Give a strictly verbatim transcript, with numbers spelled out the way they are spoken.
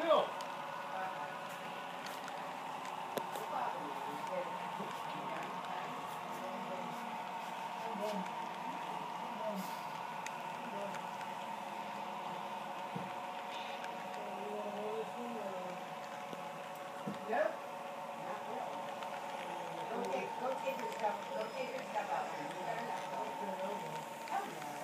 Mario! No? Go take, go take your stuff, go take your stuff out. You better not go. Oh, no.